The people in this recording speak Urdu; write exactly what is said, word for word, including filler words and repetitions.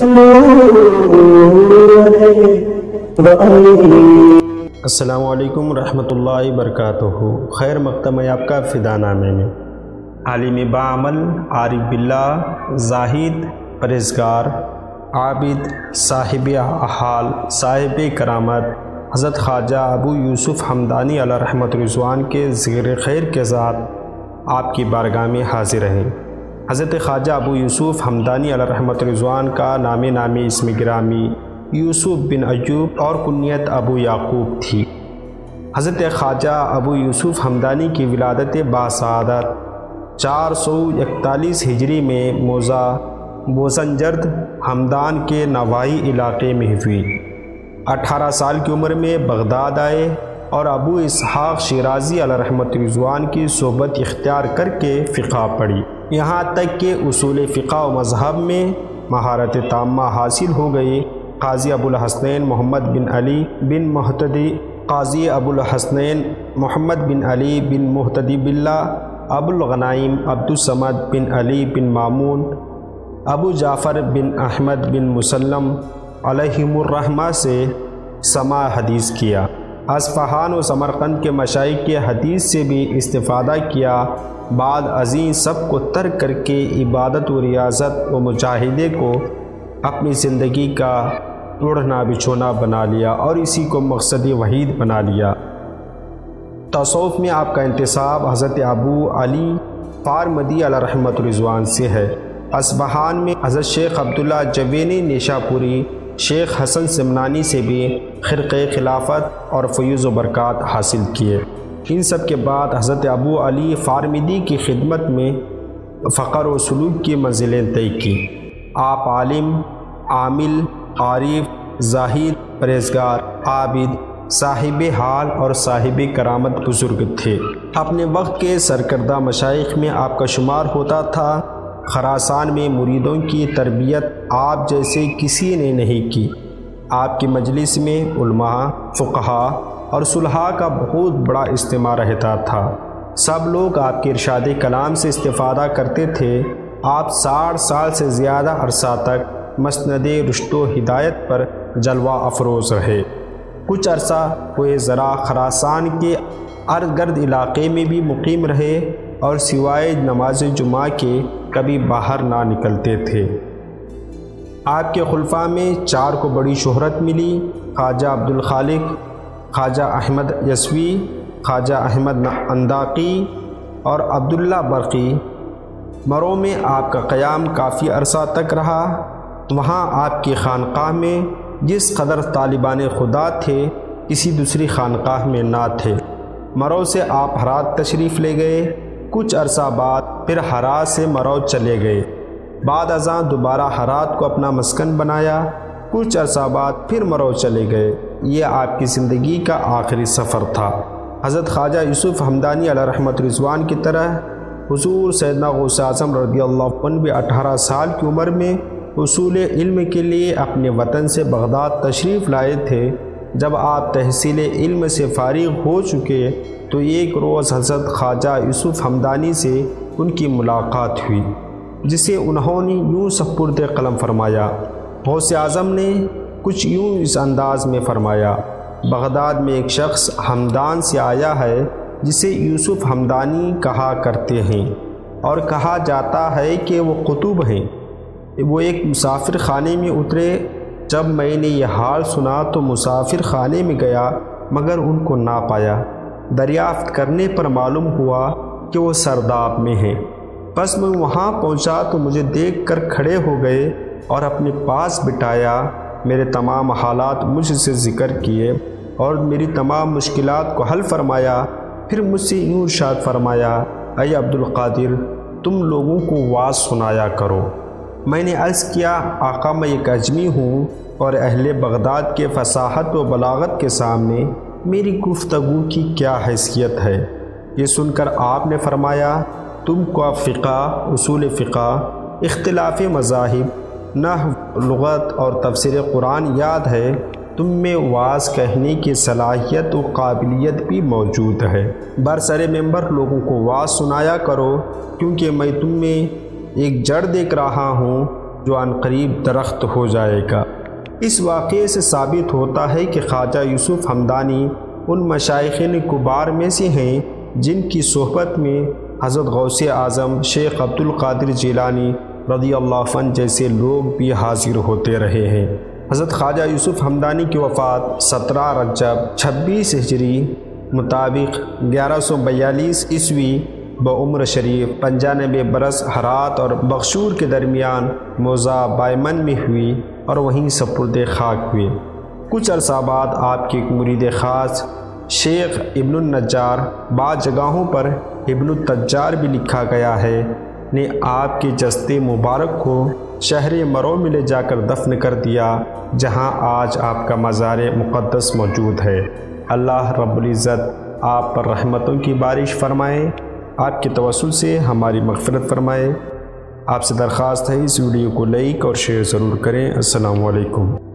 السلام علیکم ورحمۃ اللہ وبرکاتہ۔ خیر مقدم ہے آپ کا فدا نامے میں۔ عالم بعمل، عارف باللہ، زاہد، پرہیزگار، عابد، صاحب حال، صاحب کرامت حضرت خواجہ ابو یوسف حمدانی علیہ رحمت رضوان کے ذکر خیر کے ساتھ آپ کی بارگاہ میں حاضر ہیں۔ حضرت خواجہ ابو یوسف حمدانی علیہ رحمت رضوان کا نام نامی اسم گرامی یوسف بن ایوب اور کنیت ابو یعقوب تھی۔ حضرت خواجہ ابو یوسف حمدانی کی ولادت باسعادت چار سو اکتالیس ہجری میں موضع بوزنجرد ہمدان کے نواحی علاقے میں ہوئی۔ اٹھارہ سال کی عمر میں بغداد آئے اور ابو اسحاق شیرازی علیہ رحمت رضوان کی صحبت اختیار کر کے فقہ پڑھی، یہاں تک کہ اصول فقہ و مذہب میں مہارت تامہ حاصل ہو گئی۔ قاضی ابو الحسنین محمد بن علی بن محتدی قاضی ابو الحسنین محمد بن علی بن محتدی باللہ، ابو الغنائم عبد الصمد بن علی بن مامون، ابو جعفر بن احمد بن مسلم علیہم الرحمہ سے سماع حدیث کیا۔ اصفہان و سمرقند کے مشائخ کے حدیث سے بھی استفادہ کیا۔ بعد ازیں سب کو ترک کر کے عبادت و ریاضت و مجاہدے کو اپنی زندگی کا اڑھنا بچھونا بنا لیا اور اسی کو مقصد وحید بنا لیا۔ تصوف میں آپ کا انتساب حضرت ابو علی فارمدی علیہ رحمت رضوان سے ہے۔ اصفہان میں حضرت شیخ عبداللہ جوینی نیشاپوری، شیخ حسن سمنانی سے بھی خرقہ خلافت اور فیوز و برکات حاصل کیے۔ ان سب کے بعد حضرت ابو علی فارمدی کی خدمت میں فقر و سلوک کی منزلیں طے کی۔ آپ عالم، عامل، عارف، زاہد، پرہیزگار، عابد، صاحب حال اور صاحب کرامت بزرگ تھے۔ اپنے وقت کے سرکردہ مشائخ میں آپ کا شمار ہوتا تھا۔ خراسان میں مریدوں کی تربیت آپ جیسے کسی نے نہیں کی۔ آپ کی مجلس میں علماء، فقہاء اور صلحاء کا بہت بڑا اجتماع رہتا تھا۔ سب لوگ آپ کے ارشاد کلام سے استفادہ کرتے تھے۔ آپ ساٹھ سال سے زیادہ عرصہ تک مسند رشد و ہدایت پر جلوہ افروز رہے۔ کچھ عرصہ کوئے ذرا خراسان کے ارد گرد علاقے میں بھی مقیم رہے اور سوائے نماز جمعہ کے کبھی باہر نہ نکلتے تھے۔ آپ کے خلفاء میں چار کو بڑی شہرت ملی: خواجہ عبدالخالق، خواجہ احمد یسوی، خواجہ احمد انداقی اور عبداللہ برقی۔ مرو میں آپ کا قیام کافی عرصہ تک رہا۔ وہاں آپ کی خانقاہ میں جس قدر طالبان خدا تھے کسی دوسری خانقاہ میں نہ تھے۔ مرو سے آپ ہرات تشریف لے گئے۔ کچھ عرصہ بعد پھر ہرات سے مرو چلے گئے۔ بعد ازاں دوبارہ ہرات کو اپنا مسکن بنایا۔ کچھ عرصہ بعد پھر مرو چلے گئے۔ یہ آپ کی زندگی کا آخری سفر تھا۔ حضرت خواجہ یوسف حمدانی علیہ رحمت رضوان کی طرح حضور سیدنا غوث اعظم رضی اللہ عنہ بھی اٹھارہ سال کی عمر میں اصول علم کے لیے اپنے وطن سے بغداد تشریف لائے تھے۔ جب آپ تحصیل علم سے فارغ ہو چکے تو ایک روز حضرت خواجہ یوسف حمدانی سے ان کی ملاقات ہوئی، جسے انہوں نے یوں سپرد قلم فرمایا۔ غوث اعظم نے کچھ یوں اس انداز میں فرمایا: بغداد میں ایک شخص ہمدان سے آیا ہے جسے یوسف حمدانی کہا کرتے ہیں اور کہا جاتا ہے کہ وہ قطب ہیں۔ وہ ایک مسافر خانے میں اترے۔ جب میں نے یہ حال سنا تو مسافر خانے میں گیا مگر ان کو نہ پایا۔ دریافت کرنے پر معلوم ہوا کہ وہ سرداب میں ہیں۔ بس میں وہاں پہنچا تو مجھے دیکھ کر کھڑے ہو گئے اور اپنے پاس بٹھایا۔ میرے تمام حالات مجھ سے ذکر کیے اور میری تمام مشکلات کو حل فرمایا۔ پھر مجھ سے یوں ارشاد فرمایا: اے عبدالقادر، تم لوگوں کو واعظ سنایا کرو۔ میں نے عرض کیا: آقا، میں ایک اجمی ہوں اور اہل بغداد کے فصاحت و بلاغت کے سامنے میری گفتگو کی کیا حیثیت ہے؟ یہ سن کر آپ نے فرمایا: تم کو فقہ، اصول فقہ، اختلاف مذاہب، نحو، لغت اور تفسیر قرآن یاد ہے۔ تم میں واعظ کہنے کی صلاحیت و قابلیت بھی موجود ہے۔ برسر ممبر لوگوں کو واعظ سنایا کرو، کیونکہ میں تم میں ایک جڑ دیکھ رہا ہوں جو عنقریب درخت ہو جائے گا۔ اس واقعے سے ثابت ہوتا ہے کہ خواجہ یوسف ہمدانی ان مشائخین کبار میں سے ہیں جن کی صحبت میں حضرت غوث اعظم شیخ عبد القادر جیلانی رضی اللہ عنہ جیسے لوگ بھی حاضر ہوتے رہے ہیں۔ حضرت خواجہ یوسف ہمدانی کی وفات سترہ رجب چھبیس ہجری مطابق گیارہ سو بیالیس عیسوی بعمر شریف پنجانوے برس ہرات اور بخشور کے درمیان موضع بائمن میں ہوئی اور وہیں سپرد خاک ہوئے۔ کچھ عرصہ بعد آپ کے ایک مرید خاص شیخ ابن النجار، بعض جگہوں پر ابن التجار بھی لکھا گیا ہے، نے آپ کے جسد مبارک کو شہر مرو میں لے جا کر دفن کر دیا، جہاں آج آپ کا مزار مقدس موجود ہے۔ اللہ رب العزت آپ پر رحمتوں کی بارش فرمائے، آپ کے توسل سے ہماری مغفرت فرمائے۔ آپ سے درخواست ہے اس ویڈیو کو لائک اور شیئر ضرور کریں۔ السلام علیکم۔